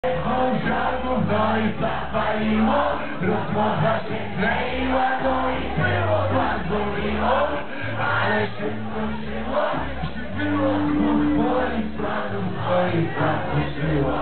Żarów, no i zapaliło, rozmowa się kleiła, no i było bardzo miło, ale się skończyło, było dwóch policjantów, no i zakuszyło.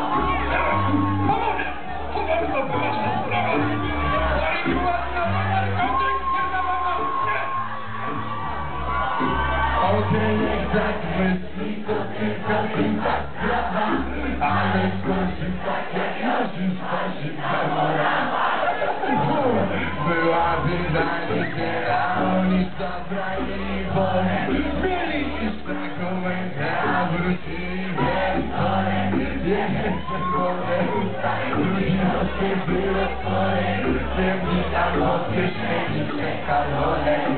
Okej, niech tak myśli, to tylko ta sprawa, ale skończy tak jak narzuca się panorama. Była wydanie dzieła, oni zabrali wolę, mieli już taką rękę, a wrócili wieczorem. Jeden czerwone usta, drugi nosy było swoje, ciemni albo w kieszeni czekał olej.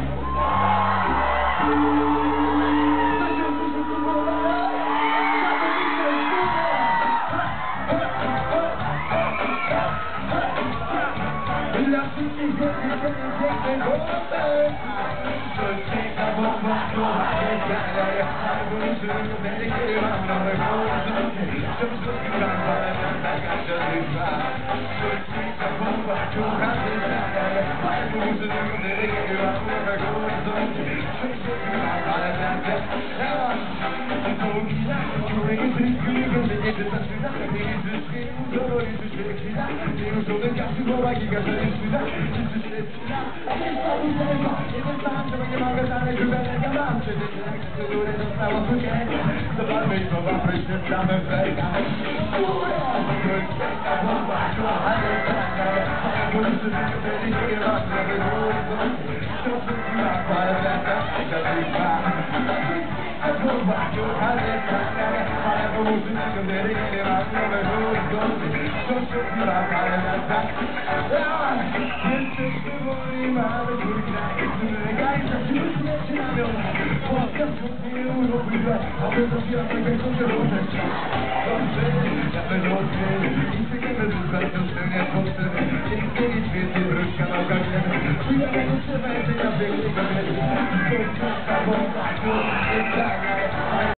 Dla wszystkich pięknych głosek Czeka bomba, kochanie zagaja Albo żyję, będę kiedy mam nowe głosy Wciąż rozgrywam, ale taka żadnych Czeka bomba, kochanie zagaja Albo żyję, będę kiedy mam nowe głosy Wciąż rozgrywam, ale taka Bomba,